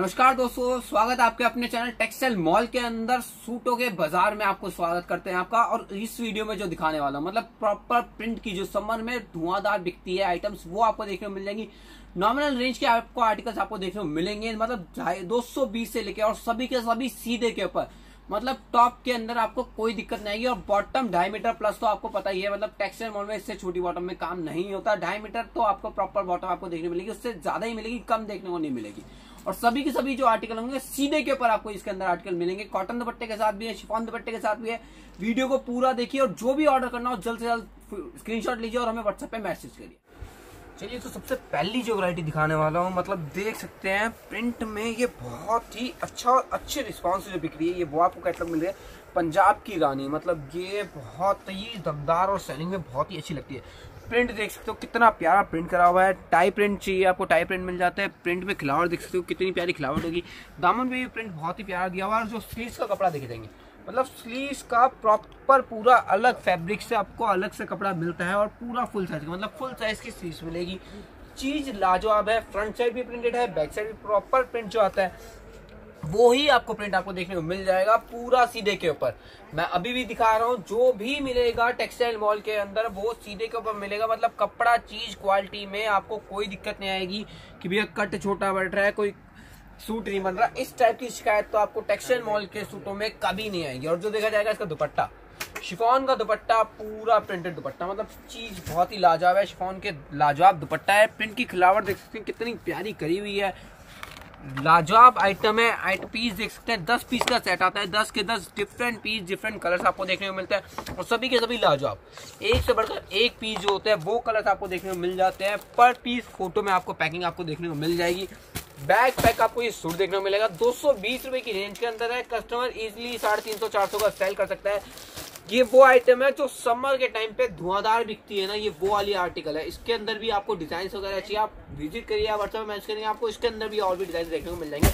नमस्कार दोस्तों, स्वागत है आपके अपने चैनल टेक्सटाइल मॉल के अंदर सूटों के बाजार में। आपको स्वागत करते हैं आपका। और इस वीडियो में जो दिखाने वाला हूं मतलब प्रॉपर प्रिंट की जो समर में धुआंधार बिकती है आइटम्स, वो आपको देखने को मिल जाएंगी। नॉमिनल रेंज के आपको आर्टिकल्स आपको देखने को मिलेंगे, मतलब 220 से लेके और सभी के सभी सीधे के ऊपर, मतलब टॉप के अंदर आपको कोई दिक्कत नहीं आएगी। और बॉटम 2.5 मीटर प्लस तो आपको पता ही है, मतलब टेक्सटाइल मॉल में इससे छोटी बॉटम में काम नहीं होता। 2.5 मीटर तो आपको प्रॉपर बॉटम आपको देखने मिलेगी, उससे ज्यादा ही मिलेगी, कम देखने को नहीं मिलेगी। और सभी के सभी जो आर्टिकल होंगे सीधे के ऊपर आपको इसके अंदर आर्टिकल मिलेंगे। कॉटन दुपट्टे के साथ भी है, शिफॉन दुपट्टे के साथ भी है। वीडियो को पूरा देखिए और जो भी ऑर्डर करना हो जल्द से जल्द स्क्रीनशॉट लीजिए और हमें व्हाट्सएप पे मैसेज करिए। चलिए, तो सबसे पहली जो वैरायटी दिखाने वाला हूँ, मतलब देख सकते हैं प्रिंट में ये बहुत ही अच्छा और अच्छे रिस्पांस जो बिक रही है, ये वो आपको कैटलॉग मिल रहा है। पंजाब की रानी, मतलब ये बहुत ही दमदार और सेलिंग में बहुत ही अच्छी लगती है। प्रिंट देख सकते हो कितना प्यारा प्रिंट करा हुआ है। टाई प्रिंट चाहिए आपको, टाई प्रिंट मिल जाता है। प्रिंट में खिलावट देख सकते हो कितनी प्यारी खिलावट होगी। दामन में भी प्रिंट बहुत ही प्यारा दिया हुआ है। और जो स्लीव्स का कपड़ा देखे जाएंगे, मतलब स्लीव्स का प्रॉपर पूरा अलग फैब्रिक से आपको अलग से कपड़ा मिलता है और पूरा फुल साइज का, मतलब फुल साइज की स्लीव्स मिलेगी। चीज लाजवाब है। फ्रंट साइड भी प्रिंटेड है, बैक साइड भी प्रॉपर प्रिंट जो आता है वो ही आपको प्रिंट आपको देखने को मिल जाएगा पूरा सीधे के ऊपर। मैं अभी भी दिखा रहा हूँ, जो भी मिलेगा टेक्सटाइल मॉल के अंदर वो सीधे के ऊपर मिलेगा। मतलब कपड़ा चीज क्वालिटी में आपको कोई दिक्कत नहीं आएगी कि भैया कट छोटा बढ़ रहा है, कोई सूट नहीं बन रहा। इस टाइप की शिकायत तो आपको टेक्सटाइल मॉल के सूटों में कभी नहीं आएगी। और जो देखा जाएगा इसका दुपट्टा, शिफॉन का दुपट्टा, पूरा प्रिंटेड दुपट्टा, मतलब चीज बहुत ही लाजवाब है। शिफॉन के लाजवाब दुपट्टा है। प्रिंट की खिलावट देख सकते हैं कितनी प्यारी करी हुई है। लाजवाब आइटम है। पीस देख सकते हैं 10 पीस का सेट आता है। 10 के 10 डिफरेंट पीस, डिफरेंट कलर्स आपको देखने को मिलते हैं और सभी के सभी लाजवाब। एक से बढ़कर एक पीस जो होते हैं वो कलर्स आपको देखने को मिल जाते हैं। पर पीस फोटो में आपको पैकिंग आपको देखने को मिल जाएगी। बैक पैक आपको ये सूट देखने को मिलेगा। 220 रुपए की रेंज के अंदर है। कस्टमर इजिली 350-400 का सेल कर सकता है। ये वो आइटम है जो समर के टाइम पे धुआंधार बिकती है ना, ये वो वाली आर्टिकल है। इसके अंदर भी आपको डिजाइन वगैरह चाहिए, आप विजिट करिए, व्हाट्सएप मैसेज करिए, आपको इसके अंदर भी और भी डिजाइन देखने को मिल जाएंगे।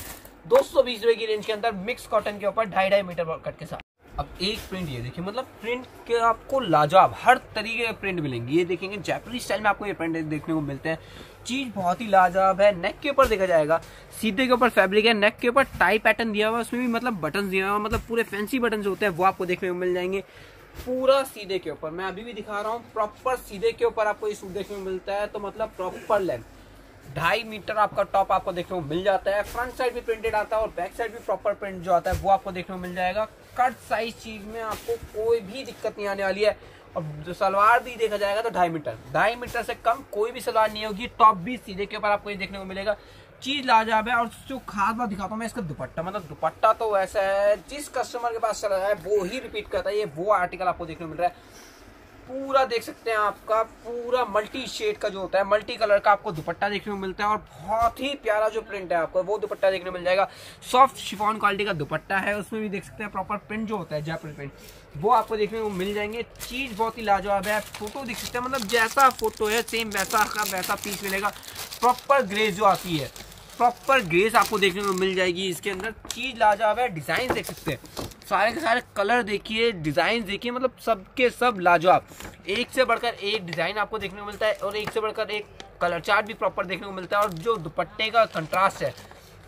220 रुपए की रेंज के अंदर मिक्स कॉटन के ऊपर 2.5 मीटर कट के साथ। अब एक प्रिंट ये देखिए, मतलब प्रिंट के आपको लाजवाब हर तरीके के प्रिंट मिलेंगे। ये देखेंगे जैपनीज स्टाइल में आपको ये प्रिंट देखने को मिलते हैं। चीज बहुत ही लाजवाब है। नेक के ऊपर देखा जाएगा सीधे के ऊपर फैब्रिक है। नेक के ऊपर टाई पैटर्न दिया हुआ है, उसमें भी मतलब बटन दिया हुआ है, मतलब पूरे फैंसी बटन जो होते हैं वो आपको देखने को मिल जाएंगे पूरा सीधे के ऊपर। मैं अभी भी दिखा रहा हूँ, प्रॉपर सीधे के ऊपर आपको ये सूट देखने को मिलता है। तो मतलब प्रॉपर लेंथ 2.5 मीटर आपका टॉप आपको देखने को मिल जाता है। फ्रंट साइड भी प्रिंटेड आता है और बैक साइड भी प्रॉपर प्रिंट जो आता है वो आपको देखने को मिल जाएगा। कट साइज चीज में आपको कोई भी दिक्कत नहीं आने वाली है। और जो सलवार भी देखा जाएगा तो 2.5 मीटर से कम कोई भी सलवार नहीं होगी। टॉप भी सीधे के ऊपर आपको ये देखने को मिलेगा। चीज लाजवाब है। और जो खास बात दिखाता हूँ मैं इसका दुपट्टा, मतलब दुपट्टा तो ऐसा है जिस कस्टमर के पास चला है वो ही रिपीट करता है। ये वो आर्टिकल आपको देखने को मिल रहा है। पूरा देख सकते हैं आपका पूरा मल्टी शेड का जो होता है, मल्टी कलर का आपको दुपट्टा देखने को मिलता है। और बहुत ही प्यारा जो प्रिंट है आपको वो दुपट्टा देखने को मिल जाएगा। सॉफ्ट शिफॉन क्वालिटी का दुपट्टा है, उसमें भी देख सकते हैं प्रॉपर प्रिंट जो होता है जयपुर प्रिंट, वो आपको देखने को मिल जाएंगे। चीज बहुत ही लाजवाब है। फोटो देख सकते हैं, मतलब जैसा फोटो है सेम वैसा का वैसा पीस मिलेगा। प्रॉपर ग्रेस जो आती है, प्रॉपर ग्रेस आपको देखने को मिल जाएगी इसके अंदर। चीज लाजवाब है। डिजाइन देख सकते हैं, सारे के सारे कलर देखिए, डिजाइन देखिए, मतलब सबके सब लाजवाब। एक से बढ़कर एक डिजाइन आपको देखने को मिलता है और एक से बढ़कर एक कलर चार्ट भी प्रॉपर देखने को मिलता है। और जो दुपट्टे का कंट्रास्ट है,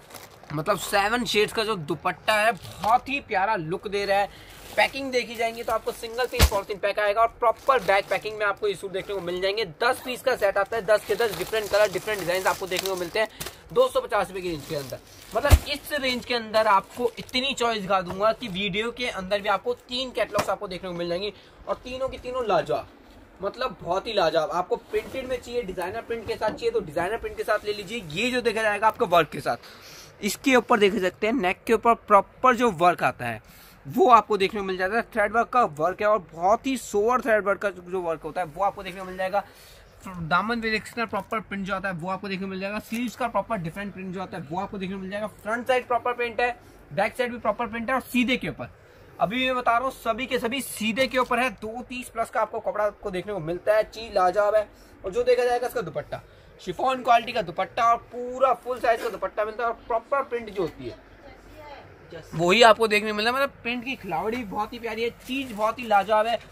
मतलब 7 शेड्स का जो दुपट्टा है बहुत ही प्यारा लुक दे रहा है। पैकिंग देखी जाएंगी तो आपको सिंगल पीस पॉलिथीन पैक आएगा और प्रॉपर बैक पैकिंग में आपको ये सूट देखने को मिल जाएंगे। 10 पीस का सेट आता है। 10 के 10 डिफरेंट कलर, डिफरेंट डिजाइन आपको देखने को मिलते हैं 250 रुपए की रेंज के अंदर। मतलब इस रेंज के अंदर आपको इतनी चॉइस दिखा दूंगा कि वीडियो के अंदर भी आपको 3 कैटलॉग्स आपको देखने को मिल जाएंगी और तीनों की तीनों लाजवाब, मतलब बहुत ही लाजवाब। आपको प्रिंटेड में चाहिए, डिजाइनर प्रिंट के साथ चाहिए तो डिजाइनर प्रिंट के साथ ले लीजिए। ये जो देखा जाएगा आपको वर्क के साथ, इसके ऊपर देख सकते हैं नेक के ऊपर प्रॉपर जो वर्क आता है वो आपको देखने को मिल जाता है। थ्रेड वर्क का वर्क है और बहुत ही सोवर थ्रेड वर्क का जो वर्क होता है वो आपको देखने को मिल जाएगा। दामन पे प्रॉपर प्रिंट जो आता है वो आपको देखने को मिल जाएगा। स्लीव्स का प्रॉपर डिफरेंट प्रिंट जो आता है वो आपको देखने को मिल जाएगा। फ्रंट साइड प्रॉपर प्रिंट है, बैक साइड भी प्रॉपर प्रिंट है और सीधे के ऊपर अभी मैं बता रहा हूँ सभी के सभी सीधे के ऊपर है। 230 प्लस का आपको कपड़ा आपको देखने को मिलता है। चीज लाजवाब है। और जो देखा जाएगा इसका दुपट्टा, शिफॉन क्वालिटी का दुपट्टा और पूरा फुल साइज का दुपट्टा मिलता है और प्रॉपर प्रिंट जो होती है वही आपको देखने मिल रहा है। मतलब प्रिंट की खिलावट भी बहुत ही प्यारी है, चीज बहुत ही लाजवाब है।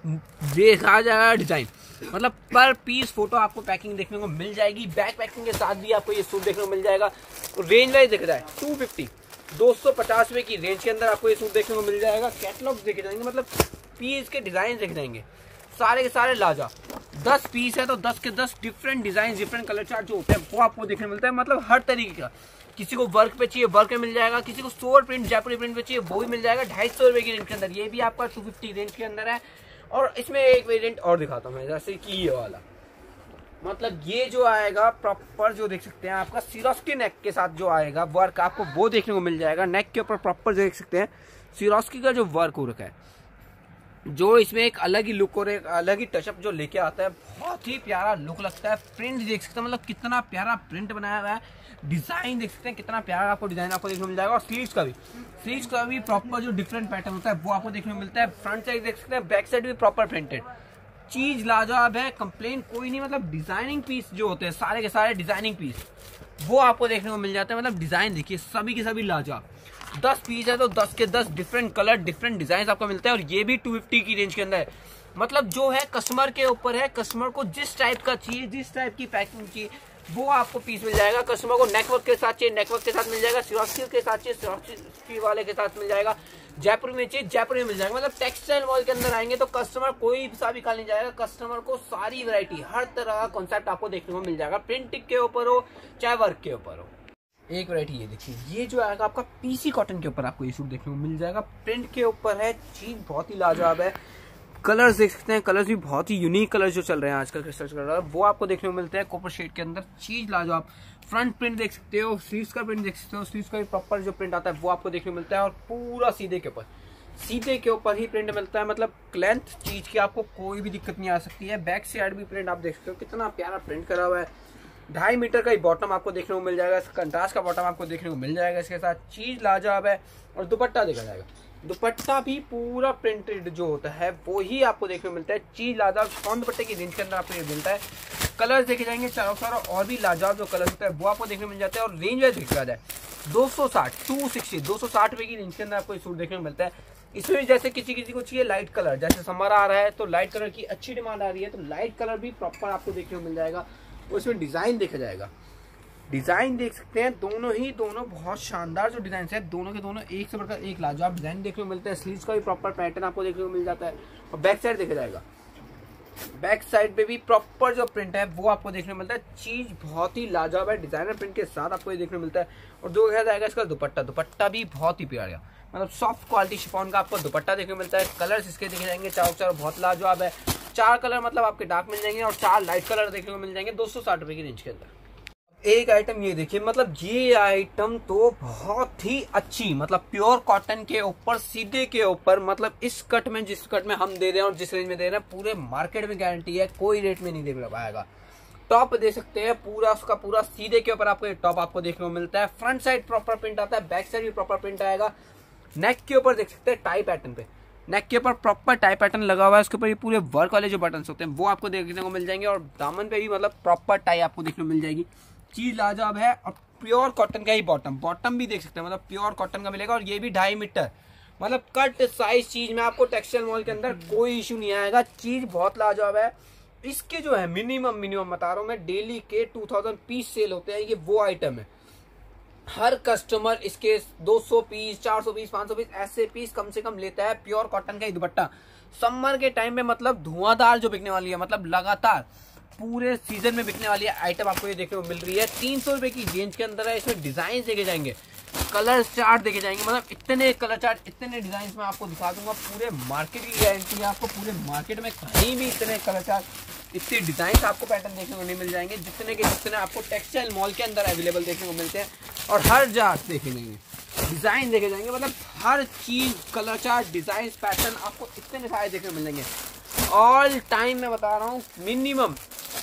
देखा जाएगा डिजाइन, मतलब पर पीस फोटो आपको पैकिंग देखने को मिल जाएगी। बैक पैकिंग के साथ भी आपको ये सूट देखने को मिल जाएगा। रेंज वाइज देखा जाए 250 250 रुपए की रेंज के अंदर आपको ये सूट देखने को मिल जाएगा। कैटलॉग देखे जाएंगे, मतलब पीस के डिजाइन देखे जाएंगे, सारे के सारे लाजवाब। 10 पीस है तो 10 के 10 different design, different colour chart जो होते हैं वो आपको देखने मिलता है। मतलब हर तरीके का, किसी को वर्क पे चाहिए वर्क में मिल जाएगा, किसी को सोवर प्रिंट जयपुरी प्रिंट पे चाहिए वो भी मिल जाएगा। 250 रुपए की रेंज के अंदर, ये भी आपका 250 रेंज के अंदर है। और इसमें एक वेरिएंट और दिखाता हूँ मैं, जैसे कि ये वाला, मतलब ये जो आएगा प्रॉपर जो देख सकते हैं आपका सिरोस्की नेक के साथ जो आएगा वर्क आपको वो देखने को मिल जाएगा। नेक के ऊपर प्रॉपर देख सकते हैं सिरोस्की का जो वर्क हो रखा है, जो इसमें एक अलग ही लुक और एक अलग ही टचअप जो लेके आता है, बहुत ही प्यारा लुक लगता है। प्रिंट देख सकते हैं, मतलब कितना प्यारा प्रिंट बनाया हुआ है। डिजाइन देख सकते हैं कितना प्यारा आपको डिजाइन आपको देखने को मिल जाएगा। और स्लीव्स का भी प्रॉपर जो डिफरेंट पैटर्न होता है वो आपको देखने को मिलता है। फ्रंट साइड देख सकते हैं, बैक साइड भी प्रॉपर प्रिंटेड, चीज लाजवाब है, कंप्लेन कोई नहीं। मतलब डिजाइनिंग पीस जो होते हैं सारे के सारे डिजाइनिंग पीस वो आपको देखने को मिल जाते हैं। मतलब डिजाइन देखिए सभी के सभी लाजवाब। 10 पीस है तो 10 के 10 डिफरेंट कलर डिफरेंट डिजाइन आपको मिलते हैं। और ये भी 250 की रेंज के अंदर है। मतलब जो है कस्टमर के ऊपर है, कस्टमर को जिस टाइप का चाहिए, जिस टाइप की पैकिंग चाहिए वो आपको पीस मिल जाएगा। कस्टमर को नेकवर्क के साथ चाहिए नेकवर्क के साथ मिल जाएगा, सिरोस्की के साथ चाहिए सिरोस्की वाले के साथ मिल जाएगा, जयपुर में चाहिए जयपुर में मिल जाएगा। मतलब टेक्सटाइल मॉल के अंदर आएंगे तो कस्टमर कोई सा भी खा नहीं जाएगा, कस्टमर को सारी वैरायटी हर तरह का कॉन्सेप्ट आपको देखने को मिल जाएगा। प्रिंटिंग के ऊपर हो चाहे वर्क के ऊपर हो। एक वैरायटी ये देखिए, ये जो आएगा आपका पीसी कॉटन के ऊपर आपको ये सूट देखने को मिल जाएगा। प्रिंट के ऊपर है, चीज बहुत ही लाजवाब है। कलर्स देख सकते हैं, कलर्स भी बहुत ही यूनिक कलर्स जो चल रहे हैं आजकल क्रिस्टल कलर वो आपको देखने को मिलते हैं कॉपर शेड के अंदर, चीज लाजवाब। फ्रंट प्रिंट देख सकते हो, स्लीव्स का प्रिंट देख सकते हो, स्लीव्स का भी प्रॉपर जो प्रिंट आता है वो आपको देखने को मिलता है। और पूरा सीधे के ऊपर ही प्रिंट मिलता है। मतलब लेंथ चीज की आपको कोई भी दिक्कत नहीं आ सकती है। बैक साइड भी प्रिंट आप देख सकते हो, कितना प्यारा प्रिंट करा हुआ है। 2.5 मीटर का ही बॉटम आपको देखने को मिल जाएगा, कंट्रास्ट का बॉटम आपको देखने को मिल जाएगा। इसके साथ चीज लाजवाब है। और दुपट्टा देखा जाएगा, दुपट्टा भी पूरा प्रिंटेड जो होता है वो ही आपको देखने को मिलता है। चीज लाजवाब, कौन दुपट्टे की रेंज के अंदर आपको ये मिलता है। कलर्स देखे जाएंगे चारों चारों, और भी लाजवाब जो कलर होता है वो आपको देखने को मिल जाता है। और रेंज वाइज देखा जाए 260 रुपए की रेंज के अंदर आपको ये सूट देखने को मिलता है। इसमें जैसे किसी को चाहिए लाइट कलर, जैसे समर आ रहा है तो लाइट कलर की अच्छी डिमांड आ रही है, तो लाइट कलर भी प्रॉपर आपको देखने को मिल जाएगा। उसमें डिजाइन देखा जाएगा, डिजाइन देख सकते हैं, दोनों बहुत शानदार जो डिजाइन है, दोनों के दोनों एक से बढ़कर एक लाजवाब डिजाइन देखने को मिलता है। स्लीव्स का भी प्रॉपर पैटर्न आपको देखने को मिल जाता है। और बैक साइड देखा जाएगा, बैक साइड पे भी प्रॉपर जो प्रिंट है वो आपको देखने को मिलता है। चीज बहुत ही लाजवाब है, डिजाइनर प्रिंट के साथ आपको ये देखने को मिलता है। और जो देखा जाएगा इसका दुपट्टा भी बहुत ही प्यारा, मतलब सॉफ्ट क्वालिटी शिफॉन का आपको दुपट्टा देखने को मिलता है। कलर्स इसके देखे जाएंगे चारों बहुत लाजवाब है। 4 कलर मतलब आपके डार्क मिल जाएंगे और 4 लाइट कलर देखने को मिल जाएंगे 260 रुपए की रेंज के अंदर। एक आइटम ये देखिए, मतलब ये आइटम तो बहुत ही अच्छी, मतलब प्योर कॉटन के ऊपर सीधे के ऊपर, मतलब इस कट में जिस कट में हम दे रहे हैं और जिस रेंज में दे रहे हैं पूरे मार्केट में गारंटी है, कोई रेट में नहीं दे पाएगा। टॉप दे सकते हैं पूरा उसका पूरा सीधे के ऊपर आपको ये टॉप आपको देखने को मिलता है। फ्रंट साइड प्रॉपर प्रिंट आता है, बैक साइड भी प्रॉपर प्रिंट आएगा। नेक के ऊपर देख सकते हैं टाई पैटर्न पे, नेक के ऊपर प्रॉपर टाई पैटर्न लगा हुआ है। उसके ऊपर ये पूरे वर्क वाले जो बटन होते हैं वो आपको देखने को मिल जाएंगे। और दामन पे भी मतलब प्रॉपर टाई आपको देखने को मिल जाएगी। चीज लाजवाब है। और प्योर कॉटन का ही बॉटम भी देख सकते हैं, मतलब प्योर कॉटन का मिलेगा। और ये भी 2.5 मीटर, मतलब कट साइज चीज में आपको टेक्सटाइल मॉल के अंदर कोई इशू नहीं आएगा। चीज बहुत लाजवाब है। इसके जो है मिनिमम बता रहा हूँ मैं, डेली के 2000 पीस सेल होते हैं। ये वो आइटम है, हर कस्टमर इसके 200 पीस 400 पीस 500 पीस ऐसे पीस कम से कम लेता है। प्योर कॉटन का ही दुपट्टा समर के टाइम में मतलब धुआंधार जो बिकने वाली है, मतलब लगातार पूरे सीजन में बिकने वाली आइटम आपको ये देखने को मिल रही है। 300 रुपए की रेंज के अंदर है। इसमें डिजाइन देखे जाएंगे, कलर चार्ट देखे जाएंगे, मतलब इतने कलर चार्ट इतने डिजाइन में आपको दिखा दूंगा। पूरे मार्केट की गारंटी है, आपको पूरे मार्केट में कहीं भी इतने कलर चार्ट इतने डिजाइन आपको पैटर्न देखने को नहीं मिल जाएंगे जितने आपको टेक्सटाइल मॉल के अंदर अवेलेबल देखने को मिलते हैं। और हर जगह देखे जाएंगे, डिजाइन देखे जाएंगे, मतलब हर चीज कलर चार्ट डिजाइन पैटर्न आपको इतने सारे देखने को मिल जाएंगे। ऑल टाइम मैं बता रहा हूँ मिनिमम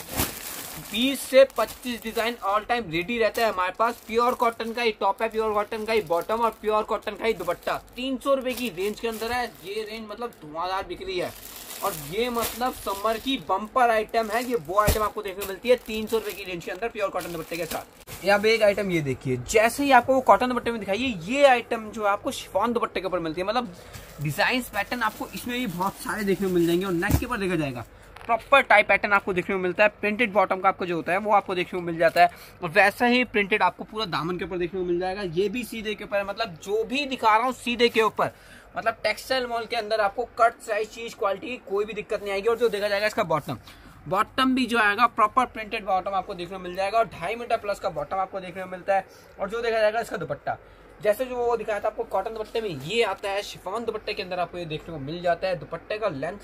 20 से 25 डिजाइन ऑल टाइम रेडी रहता है हमारे पास। प्योर कॉटन का ही टॉप है, प्योर कॉटन का ही बॉटम और प्योर कॉटन का ही दुपट्टा 300 रुपए की रेंज के अंदर है। ये रेंज मतलब धुआंधार बिक रही है। और ये मतलब समर की बम्पर आइटम है। ये वो आइटम आपको देखने को मिलती है 300 रुपए की रेंज के अंदर प्योर कॉटन दुपट्टे के साथ। यहाँ पे एक आइटम ये देखिए, जैसे ही आपको वो कॉटन दुपट्टे में दिखाई, ये आइटम जो है आपको शिफॉन दुपट्टे के ऊपर मिलती है। मतलब डिजाइन पैटर्न आपको इसमें भी बहुत सारे देखने को मिल जाएंगे। और नेक के ऊपर देखा जाएगा प्रॉपर टाइप पैटर्न आपको देखने को मिलता है। प्रिंटेड बॉटम का आपको जो होता है वो आपको देखने को मिल जाता है, और वैसा ही प्रिंटेड आपको पूरा दामन के ऊपर देखने को मिल जाएगा। ये भी सीधे के ऊपर है, मतलब जो भी दिखा रहा हूँ सीधे के ऊपर। मतलब टेक्सटाइल मॉल के अंदर आपको कट साइज चीज क्वालिटी कोई भी दिक्कत नहीं आएगी। और जो देखा जाएगा इसका बॉटम भी जो आएगा प्रॉपर प्रिंटेड बॉटम आपको देखने को मिल जाएगा, और 2.5 मीटर प्लस का बॉटम आपको देखने को मिलता है। और जो देखा जाएगा इसका दुपट्टा, जैसे जो वो दिखाया था आपको कॉटन दुपट्टे में, ये आता है शिफॉन दुपट्टे के अंदर आपको ये देखने को मिल जाता है। दुपट्टे का लेंथ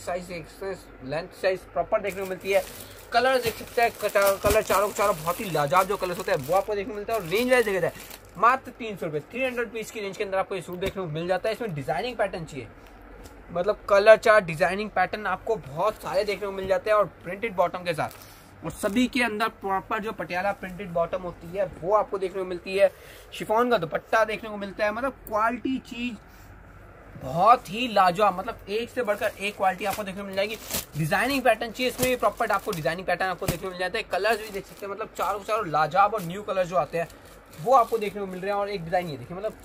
साइज प्रॉपर देखने को मिलती है। कलर देख सकते हैं, कलर चारों बहुत ही लाजवाब जो कलर होते हैं वो आपको देखने को मिलता है। और रेंज वाइज देखा जाए मात्र 300 रुपये, 300 पीस की रेंज के अंदर आपको ये सूट देखने को मिल जाता है। इसमें डिजाइनिंग पैटर्न चाहिए, मतलब कलर चार्ट डिजाइनिंग पैटर्न आपको बहुत सारे देखने को मिल जाते हैं, और प्रिंटेड बॉटम के साथ। और सभी के अंदर प्रॉपर जो पटियाला प्रिंटेड बॉटम होती है वो आपको देखने को मिलती है। शिफॉन का दुपट्टा देखने को मिलता है। मतलब क्वालिटी चीज बहुत ही लाजवाब, मतलब एक से बढ़कर एक क्वालिटी आपको देखने को मिल जाएगी। डिजाइनिंग पैटर्न चाहिए, इसमें भी प्रॉपर आपको डिजाइनिंग पैटर्न आपको देखने को मिल जाता है। कलर्स भी देख सकते हैं, मतलब चारों लाजवाब और न्यू कलर जो आते हैं वो आपको देखने को मिल रहे हैं। और एक डिजाइन ये देखिए, मतलब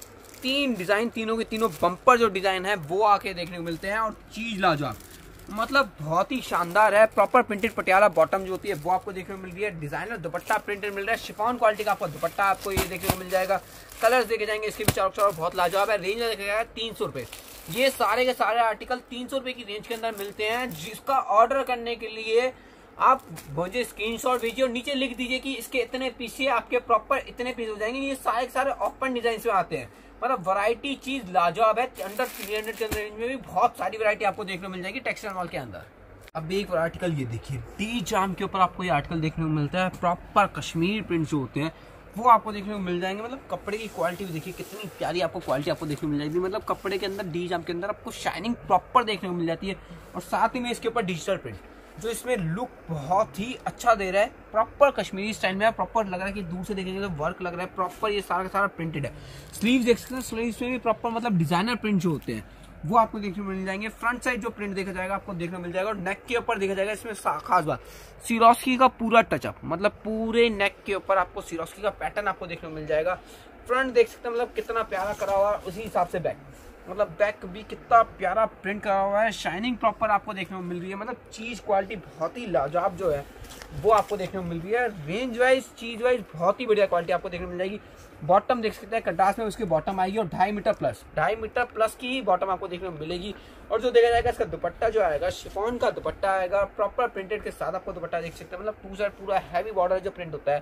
3 डिजाइन, तीनों के तीनों बम्पर जो डिजाइन है वो आके देखने को मिलते हैं। और चीज लाजवाब, मतलब बहुत ही शानदार है। प्रॉपर प्रिंटेड पटियाला बॉटम जो होती है वो आपको देखने को मिल रही है। डिजाइनर दुपट्टा प्रिंटेड मिल रहा है। शिफॉन क्वालिटी का आपको दुपट्टा आपको ये देखने को मिल जाएगा। कलर्स देखे जाएंगे इसके भी चारों बहुत लाजवाब है। रेंज देखा जाएगा 300 रुपये। ये सारे के सारे आर्टिकल 300 रुपये की रेंज के अंदर मिलते हैं। जिसका ऑर्डर करने के लिए आप मुझे स्क्रीनशॉट भेजिए और नीचे लिख दीजिए कि इसके इतने पीस, आपके प्रॉपर इतने पीस हो जाएंगे। ये सारे ओपन डिजाइन में आते हैं, मतलब वैरायटी चीज लाजवाब है। अंडर 300 के अंदर रेंज में भी बहुत सारी वैरायटी आपको देखने को मिल जाएगी टेक्सटाइल मॉल के अंदर। अब एक आर्टिकल ये देखिए, डी जाम के ऊपर आपको ये आर्टिकल देखने को मिलता है। प्रॉपर कश्मीर प्रिंट जो होते हैं वो आपको देखने को मिल जाएंगे। मतलब कपड़े की क्वालिटी भी देखिए कितनी प्यारी आपको क्वालिटी आपको देखने को मिल जाएगी। मतलब कपड़े के अंदर डी जाम के अंदर आपको शाइनिंग प्रॉपर देखने को मिल जाती है। और साथ ही में इसके ऊपर डिजिटल प्रिंट जो इसमें लुक बहुत ही अच्छा दे रहा है। प्रॉपर कश्मीरी स्टाइल में प्रॉपर लग रहा है कि दूर से देखेंगे तो वर्क लग रहा है। प्रॉपर ये सारा का सारा प्रिंटेड है। स्लीव देख सकते हैं, स्लीव्स में भी प्रॉपर मतलब डिजाइनर प्रिंट जो होते हैं वो आपको देखने को मिल जाएंगे। फ्रंट साइड जो प्रिंट देखा जाएगा आपको देखने को मिल जाएगा। और नेक के ऊपर देखा जाएगा इसमें खास बात सिरोस्की का पूरा टचअप, मतलब पूरे नेक के ऊपर आपको सिरोस्की का पैटर्न आपको देखने को मिल जाएगा। फ्रंट देख सकते हैं, मतलब कितना प्यारा करा हुआ है। उसी हिसाब से बैक, मतलब बैक भी कितना प्यारा प्रिंट करा हुआ है। शाइनिंग प्रॉपर आपको देखने को मिल रही है। मतलब चीज क्वालिटी बहुत ही लाजवाब जो है वो आपको देखने को मिल रही है। रेंज वाइज चीज वाइज बहुत ही बढ़िया क्वालिटी आपको देखने को मिल जाएगी। बॉटम देख सकते हैं, कंट्रास्ट में उसकी बॉटम आएगी। और 2.5 मीटर प्लस की बॉटम आपको देखने को मिलेगी। और जो देखा जाएगा इसका दुपट्टा जो आएगा शिफॉन का दुपट्टा आएगा। प्रॉपर प्रिंटेड के साथ आपको दुपट्टा देख सकते हैं। मतलब 2 साइड पूरा हैवी बॉर्डर जो प्रिंट होता है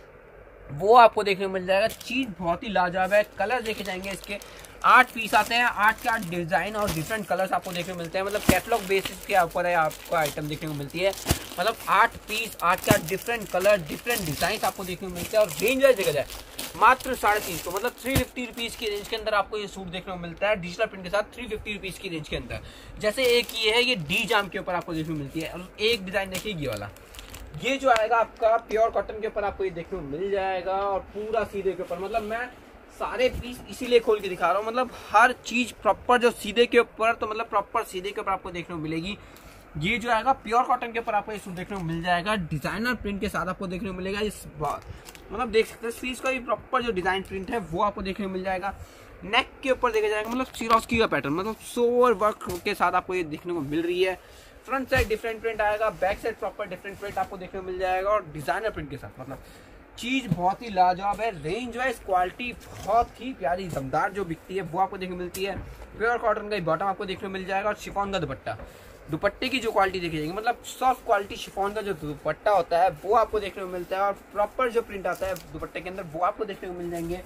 वो आपको देखने को मिल जाएगा। चीज बहुत ही लाजवाब है। कलर देखे जाएंगे इसके 8 पीस आते हैं। 8 के 8 डिजाइन और डिफरेंट कलर्स आपको देखने को मिलते हैं। मतलब कैटलॉग बेसिस के ऊपर है आपको आइटम देखने को मिलती है। मतलब 8 पीस, 8 के 8 डिफरेंट कलर, डिफरेंट डिजाइन आपको देखने को मिलते हैं। और रेंज वाइज देखा जाए मात्र 350, मतलब 350 रुपीज की रेंज के अंदर आपको ये सूट देखने को मिलता है। डिजिटल प्रिंट के साथ 350 रुपीज की रेंज के अंदर। जैसे एक ये है, ये डी जाम के ऊपर आपको देखने को मिलती है। और एक डिजाइन देखिए ये वाला, ये जो आएगा आपका प्योर कॉटन के ऊपर आपको ये देखने को मिल जाएगा। और पूरा सीधे के ऊपर, मतलब मैं सारे पीस इसीलिए खोल के दिखा रहा हूँ। मतलब हर चीज प्रॉपर जो सीधे के ऊपर, तो मतलब प्रॉपर सीधे के ऊपर आपको देखने को मिलेगी। ये जो आएगा प्योर कॉटन के ऊपर आपको ये सूट देखने को मिल जाएगा। डिजाइनर प्रिंट के साथ आपको देखने को मिलेगा। इस बार मतलब देख सकते हैं स्लीव्स का भी प्रॉपर जो डिजाइन प्रिंट है वो आपको देखने को मिल जाएगा। नेक के ऊपर देखा जाएगा मतलब सिरोस्की का पैटर्न, मतलब सोवर वर्क के साथ आपको ये देखने को मिल रही है। फ्रंट साइड डिफरेंट प्रिंट आएगा, back side proper different print आपको देखने को मिल जाएगा। और डिजाइनर प्रिंट के साथ मतलब चीज बहुत ही लाजवाब है। रेंज वाइज क्वालिटी बहुत ही प्यारी दमदार जो बिकती है वो आपको देखने को मिलती है। प्योर कॉटन का बॉटम आपको देखने को मिल जाएगा। और शिफॉन का दुपट्टा, दुपट्टे की जो क्वालिटी देखी जाएगी, मतलब सॉफ्ट क्वालिटी शिफॉन का जो दुपट्टा होता है वो आपको देखने को मिलता है। और प्रॉपर जो प्रिंट आता है दुपट्टे के अंदर वो आपको देखने को मिल जाएंगे।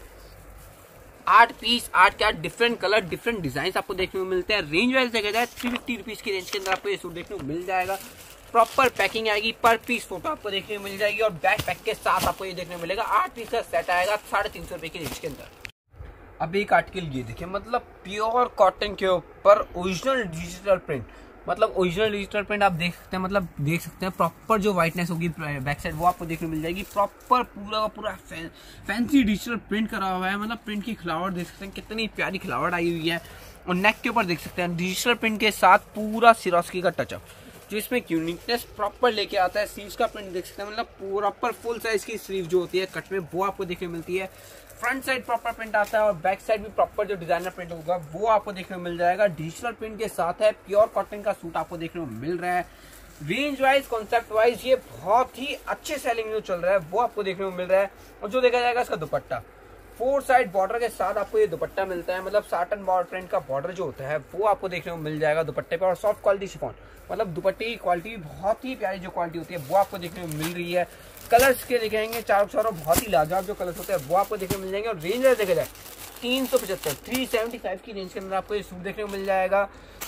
8 पीस, 8 के 8 डिफरेंट कलर, डिफरेंट डिजाइन आपको देखने को मिलते हैं। रेंज वाइज देखा जाए 350 रुपीज की रेंज के अंदर आपको ये सूट देखने को मिल जाएगा। प्रॉपर पैकिंग आएगी, पर पीस फोटो आपको देखने को मिल जाएगी। और बैक पैक के साथ आपको ये देखने को मिलेगा। 8 पीस का सेट आएगा 350 रुपए की रेंज के अंदर। अब एक आर्टिकल ये देखिए, मतलब प्योर कॉटन के ऊपर ओरिजिनल डिजिटल प्रिंट, मतलब ओरिजिनल डिजिटल प्रिंट आप देख सकते हैं, मतलब देख सकते हैं प्रॉपर जो व्हाइटनेस होगी बैक साइड वो आपको देखने को मिल जाएगी। प्रॉपर पूरा का पूरा फैंसी डिजिटल प्रिंट करा हुआ है। मतलब प्रिंट की खिलावट देख सकते हैं, कितनी प्यारी खिलावट आई हुई है। और नेक के ऊपर देख सकते हैं डिजिटल प्रिंट के साथ पूरा सिरोस्की का टचअप, जो इसमें यूनिकनेस प्रॉपर लेके आता है। स्लीव्स का प्रिंट देख सकते हैं, मतलब प्रॉपर फुल साइज की स्लीव जो होती है कट में वो आपको देखने को मिलती है। फ्रंट साइड प्रॉपर प्रिंट आता है और बैक साइड भी प्रॉपर जो डिजाइनर प्रिंट होगा वो आपको देखने को मिल जाएगा। डिजिटल प्रिंट के साथ है, प्योर कॉटन का सूट आपको देखने को मिल रहा है। रेंज वाइज कॉन्सेप्ट वाइज ये बहुत ही अच्छे सेलिंग जो चल रहा है वो आपको देखने को मिल रहा है। और जो देखा जाएगा इसका दुपट्टा 4 साइड बॉर्डर के साथ आपको ये दुपट्टा मिलता है। मतलब साटन बॉर्डर प्रिंट का बॉर्डर जो होता है वो आपको देखने को मिल जाएगा दुपट्टे पे। और सॉफ्ट क्वालिटी शिफॉन, मतलब दुपट्टे की क्वालिटी बहुत ही प्यारी जो क्वालिटी होती है वो आपको देखने को मिल रही है। कलर्स के दिखाएंगे चारों बहुत ही लाजवाब जो कलर्स होते हैं वो आपको देखने को मिल जाएंगे। और रेंज देखा जाए 375 की रेंज के अंदर आपको ये सूट देखने को मिल जाएगा।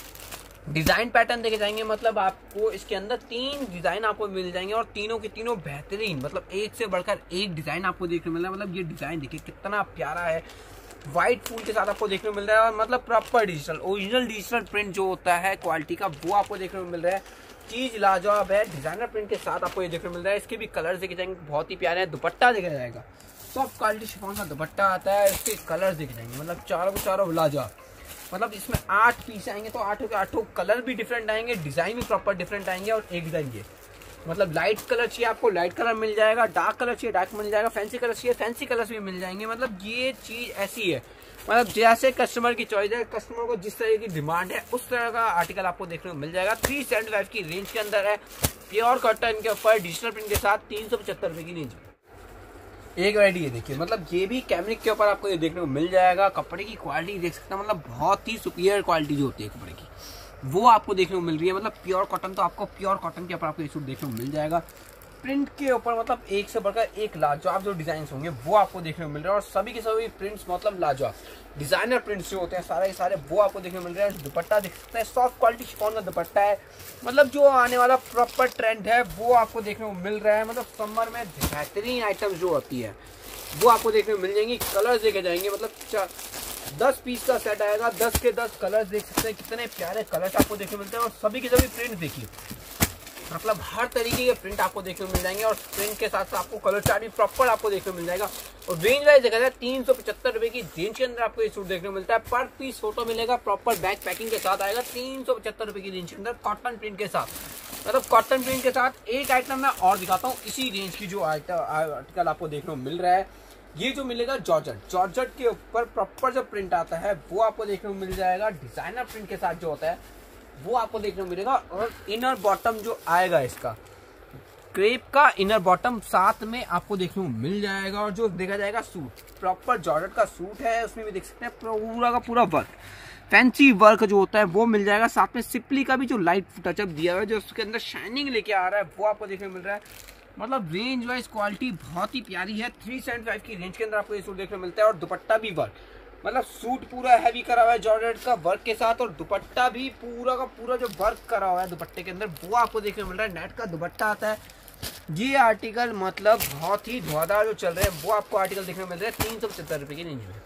डिजाइन पैटर्न देखे जाएंगे, मतलब आपको इसके अंदर 3 डिजाइन आपको मिल जाएंगे और तीनों के तीनों बेहतरीन, मतलब एक से बढ़कर एक डिजाइन आपको देखने को मिल रहा है। मतलब ये डिजाइन देखिए कितना प्यारा है, व्हाइट फूल के साथ आपको देखने को मिल रहा है। और मतलब proper digital original digital print जो होता है क्वालिटी का वो आपको देखने को मिल रहा है। चीज लाजवाब है, डिजाइनर प्रिंट के साथ आपको ये देखने को मिल रहा है। इसके भी कलर देखे जाएंगे बहुत ही प्यारे हैं। दुपट्टा देखा जाएगा सॉफ्ट क्वालिटी शिफॉन का दुपट्टा आता है। इसके कलर देखे जाएंगे, मतलब चारों लाजवाब। मतलब इसमें 8 पीस आएंगे तो 8 के 8 कलर भी डिफरेंट आएंगे, डिजाइन भी प्रॉपर डिफरेंट आएंगे। और एक डिजाइन ये मतलब लाइट कलर चाहिए आपको लाइट कलर मिल जाएगा, डार्क कलर चाहिए डार्क मिल जाएगा, फैंसी कलर चाहिए फैंसी कलर्स भी मिल जाएंगे। मतलब ये चीज ऐसी है, मतलब जैसे कस्टमर की चॉइस है, कस्टमर को जिस तरह की डिमांड है उस तरह का आर्टिकल आपको देखने को मिल जाएगा। 375 की रेंज के अंदर है, प्योर कॉटन के ऊपर डिजिटल प्रिंट के साथ 375 रुपए की रेंज में। एक वैरायटी ये देखिए, मतलब ये भी कैमरिक के ऊपर आपको ये देखने को मिल जाएगा। कपड़े की क्वालिटी देख सकते हैं, मतलब बहुत ही सुपीरियर क्वालिटी जो होती है कपड़े की वो आपको देखने को मिल रही है। मतलब प्योर कॉटन, तो आपको प्योर कॉटन के ऊपर आपको ये सूट देखने को मिल जाएगा। प्रिंट के ऊपर मतलब एक से बढ़कर एक लाजवाब जो डिजाइन होंगे वो आपको देखने को मिल रहा है। और सभी के सभी प्रिंट्स मतलब लाजवाब डिजाइनर प्रिंट्स जो होते हैं सारे के सारे वो आपको देखने को मिल रहे हैं। दुपट्टा देख सकते हैं, सॉफ्ट क्वालिटी शिफॉन का दुपट्टा है। मतलब जो आने वाला प्रॉपर ट्रेंड है वो आपको देखने को मिल रहा है। मतलब समर में बेहतरीन आइटम जो होती है वो आपको देखने को मिल जाएंगी। कलर्स देखे जाएंगे, मतलब 10 पीस का सेट आएगा, 10 के 10 कलर्स देख सकते हैं, कितने प्यारे कलर्स आपको देखने को मिलते हैं। और सभी के सभी प्रिंट देखिए, मतलब हर तरीके के प्रिंट आपको देखने को मिल जाएंगे। और प्रिंट के साथ आपको कलर चार्ट भी प्रॉपर आपको देखने को मिल जाएगा। और रेंज वाइज देखा जाए 375 रुपए की रेंज के अंदर आपको ये सूट देखने को मिलता है। पर पीस फोटो मिलेगा, प्रॉपर बैक पैकिंग के साथ आएगा। 375 रुपए की रेंज के अंदर कॉटन प्रिंट के साथ, मतलब कॉटन प्रिंट के साथ। एक आइटम मैं और दिखाता हूँ इसी रेंज की जो आर्टिकल आपको देखने को मिल रहा है। ये जो मिलेगा जॉर्जेट के ऊपर प्रॉपर जो प्रिंट आता है वो आपको देखने को मिल जाएगा। डिजाइनर प्रिंट के साथ जो होता है वो आपको देखने को मिलेगा। और इनर बॉटम जो आएगा इसका क्रेप का इनर बॉटम साथ में आपको देखने को मिल जाएगा। और जो देखा जाएगा सूट प्रॉपर जॉर्जेट का सूट है, उसमें भी देख सकते हैं पूरा का पूरा वर्क फैंसी वर्क जो होता है वो मिल जाएगा। साथ में सिप्ली का भी जो लाइट टचअप दिया हुआ है, जो उसके अंदर शाइनिंग लेके आ रहा है वो आपको देखने को मिल रहा है। मतलब रेंज वाइज क्वालिटी बहुत ही प्यारी है। 375 की रेंज के अंदर आपको ये सूट देखने को मिलता है। और दुपट्टा भी वर्क, मतलब सूट पूरा हैवी करा हुआ है जॉर्जेट का वर्क के साथ। और दुपट्टा भी पूरा का पूरा जो वर्क करा हुआ है दुपट्टे के अंदर वो आपको देखने को मिल रहा है। नेट का दुपट्टा आता है। ये आर्टिकल मतलब बहुत ही धुआंधार जो चल रहे हैं वो आपको आर्टिकल देखने को मिल रहा है 375 रुपए की रेंज में।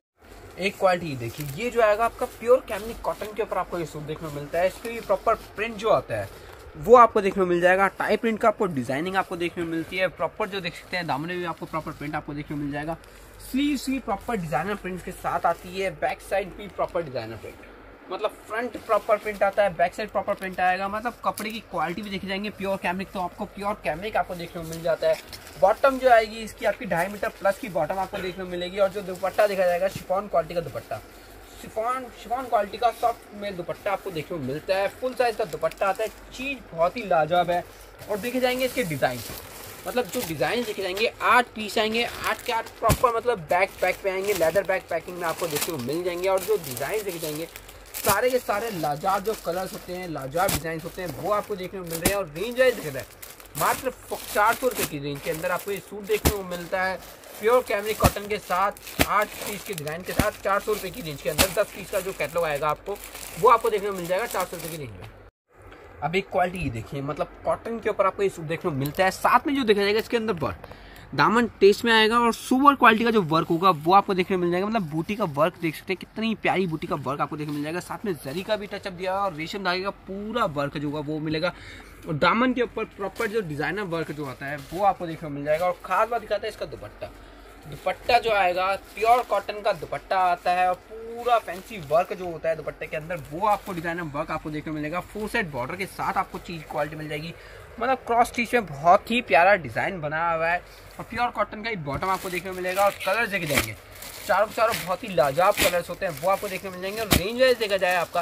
एक क्वालिटी देखिए, ये जो आएगा आपका प्योर कैमरिक कॉटन के ऊपर आपको ये सूट देखने को मिलता है। इसके भी प्रॉपर प्रिंट जो आता है वो आपको देखने को मिल जाएगा। टाई प्रिंट का आपको डिजाइनिंग आपको देखने को मिलती है। प्रॉपर जो देख सकते हैं दामन में भी आपको प्रॉपर प्रिंट आपको देखने को मिल जाएगा। स्लीव्स भी प्रॉपर डिजाइनर प्रिंट के साथ आती है। बैक साइड भी प्रॉपर डिजाइनर प्रिंट, मतलब फ्रंट प्रॉपर प्रिंट आता है, बैक साइड प्रॉपर प्रिंट आएगा। मतलब कपड़े की क्वालिटी भी देखी जाएंगे प्योर कैमरिक, तो आपको प्योर कैमरिक आपको देखने को मिल जाता है। बॉटम जो आएगी इसकी आपकी 2.5 मीटर प्लस की बॉटम आपको देखने को मिलेगी। और जो दुपट्टा देखा जाएगा शिफॉन क्वालिटी का दुपट्टा, शिफॉन क्वालिटी का सॉफ्ट में दुपट्टा आपको देखने को मिलता है। फुल साइज का दुपट्टा आता है। चीज बहुत ही लाजवाब है। और देखे जाएंगे इसके डिजाइन, मतलब जो डिजाइन देखे जाएंगे 8 पीस आएंगे, 8 के 8 प्रॉपर मतलब बैक पैक पे आएंगे, लेदर बैक पैकिंग में आपको देखने को मिल जाएंगे। और जो डिजाइन देखे जाएंगे सारे के सारे लाजवाब जो कलर्स होते हैं, लाजवाब डिजाइन होते हैं वो आपको देखने को मिल रहे हैं। और रेंज वाइज देख रहा है मात्र 400 रुपए की रेंज के अंदर आपको ये सूट देखने को मिलता है। प्योर कैमरिक कॉटन के साथ 8 पीस के डिजाइन के साथ 400 रुपए की रेंज के अंदर 10 पीस का जो कैटलॉग आएगा आपको वो आपको देखने को मिल जाएगा 400 रुपए की रेंज में। अब एक क्वालिटी देखिए, मतलब कॉटन के ऊपर आपको ये सूट देखने को मिलता है। साथ में जो देखा जाएगा इसके अंदर वर्क दामन टेस्ट में आएगा और सुपर क्वालिटी का जो वर्क होगा वो आपको देखने मिल जाएगा। मतलब बूटी का वर्क देख सकते हैं, कितनी प्यारी बूटी का वर्क आपको देखने मिल जाएगा। साथ में जरी का भी टचअप दिया और रेशम धागे का पूरा वर्क जो होगा वो मिलेगा। और दामन के ऊपर प्रॉपर जो डिजाइनर वर्क जो आता है वो आपको देखने को मिल जाएगा। और खास बात दिखाता है इसका दुपट्टा। दुपट्टा जो आएगा प्योर कॉटन का दुपट्टा आता है और पूरा फैंसी वर्क जो होता है दुपट्टे के अंदर वो आपको डिजाइनर वर्क आपको देखने को मिलेगा। 4 साइड बॉर्डर के साथ आपको चीज क्वालिटी मिल जाएगी। मतलब क्रॉस स्टिच में बहुत ही प्यारा डिजाइन बना हुआ है और प्योर कॉटन का ही बॉटम आपको देखने को मिलेगा। और कलर देखे जाएंगे चारों बहुत ही लाजवाब कलर्स होते हैं वो आपको देखने को मिल जाएंगे। और रेंज वाइज देखा जाए आपका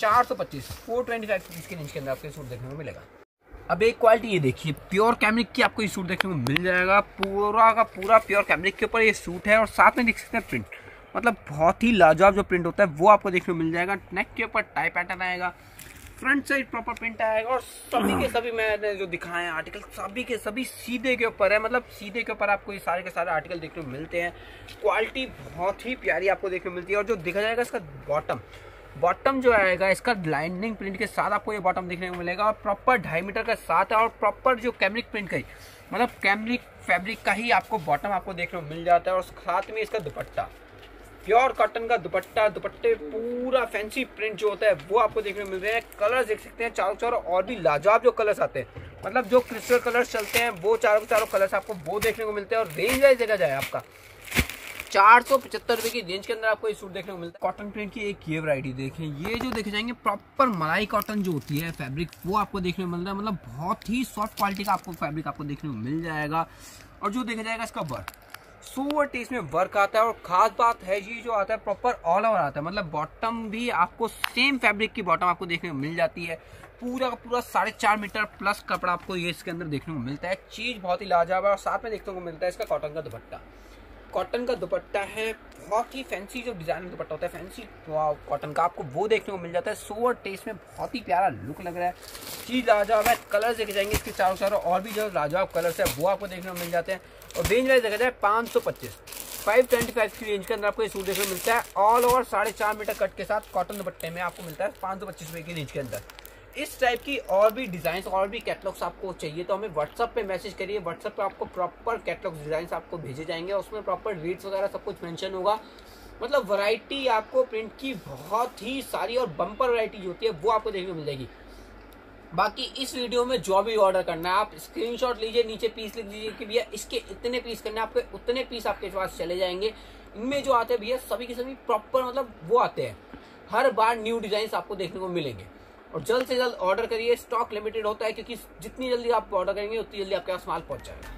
425 की रेंज के अंदर आपको सूट देखने को मिलेगा। अब एक क्वालिटी ये देखिए, प्योर कैमरिक की आपको ये सूट देखने को मिल जाएगा। पूरा का पूरा प्योर कैमरिक के ऊपर ये सूट है और साथ में देख सकते हैं प्रिंट, मतलब बहुत ही लाजवाब जो प्रिंट होता है वो आपको देखने को मिल जाएगा। नेक के ऊपर टाई पैटर्न आएगा, फ्रंट साइड प्रॉपर प्रिंट आएगा और सभी के सभी मैंने जो दिखाए हैं आर्टिकल सभी के सभी सीधे के ऊपर है। मतलब सीधे के ऊपर आपको ये सारे के सारे आर्टिकल देखने को मिलते हैं। क्वालिटी बहुत ही प्यारी आपको देखने को मिलती है। और जो देखा जाएगा इसका बॉटम जो आएगा इसका लाइनिंग प्रिंट के साथ आपको ये बॉटम देखने को मिलेगा और प्रॉपर 2.5 मीटर का साथ है और प्रॉपर जो कैमरिक प्रिंट का ही मतलब कैमरिक फैब्रिक का ही आपको बॉटम आपको देखने को मिल जाता है। और साथ में इसका दुपट्टा प्योर कॉटन का दुपट्टे पूरा फैंसी प्रिंट जो होता है वो आपको देखने को मिल रहे हैं। कलर्स देख सकते हैं चारों और भी लाजवाब जो कलर्स आते हैं, मतलब जो क्रिस्टल कलर्स चलते हैं वो चारों कलर्स आपको वो देखने को मिलते हैं। और रेंज वाइज देखा जाए आपका 475 रुपए की रेंज के अंदर आपको ये सूट देखने को मिलता है। कॉटन प्रिंट की एक ये वैरायटी देखें, ये जो देखे जाएंगे प्रॉपर मलाई कॉटन जो होती है फैब्रिक वो आपको देखने को मिल रहा है। मतलब बहुत ही सॉफ्ट क्वालिटी का आपको फैब्रिक आपको देखने को मिल जाएगा। और जो देखा जाएगा इसका वर्क सुपर टेस्ट में वर्क आता है। और खास बात है ये जो आता है प्रॉपर ऑल ओवर आता है, मतलब बॉटम भी आपको सेम फैब्रिक की बॉटम आपको देखने को मिल जाती है। पूरा का पूरा 4.5 मीटर प्लस कपड़ा आपको ये इसके अंदर देखने को मिलता है। चीज बहुत ही लाजवाब है। और साथ में देखने को मिलता है इसका कॉटन का दुपट्टा। कॉटन का दुपट्टा है, बहुत ही फैंसी जो डिजाइनर दुपट्टा होता है फैंसी कॉटन का आपको वो देखने को मिल जाता है। सोवर टेस्ट में बहुत ही प्यारा लुक लग रहा है। चीज लाजवाब है। कलर्स देखे जाएंगे इसके चारों और भी जो लाजवाब कलर्स है वो आपको देखने को मिल जाते हैं। और रेंज वाइज देखा जाए 525 की रेंज के अंदर आपको ये सूट देखने को मिलता है। ऑल ओवर 4.5 मीटर कट के साथ कॉटन दुपट्टे में आपको मिलता है 525 रुपए की रेंज के अंदर। इस टाइप की और भी डिजाइन और भी कैटलॉग्स आपको चाहिए तो हमें व्हाट्सएप पे मैसेज करिए। व्हाट्सएप पे आपको प्रॉपर कैटलॉग डिजाइन आपको भेजे जाएंगे, उसमें प्रॉपर रेट्स वगैरह सब कुछ मेंशन होगा। मतलब वैरायटी आपको प्रिंट की बहुत ही सारी और बम्पर वैरायटी जो होती है वो आपको देखने को मिल जाएगी। बाकी इस वीडियो में जो भी ऑर्डर करना है आप स्क्रीनशॉट लीजिए, नीचे पीस लिख दीजिए कि भैया इसके इतने पीस करने हैं, आपके उतने पीस आपके पास चले जाएंगे। इनमें जो आते हैं भैया सभी के सभी प्रॉपर मतलब वो आते हैं, हर बार न्यू डिजाइन आपको देखने को मिलेंगे। और जल्द से जल्द ऑर्डर करिए, स्टॉक लिमिटेड होता है क्योंकि जितनी जल्दी आप ऑर्डर करेंगे उतनी जल्दी आपके पास माल पहुंच जाएगा।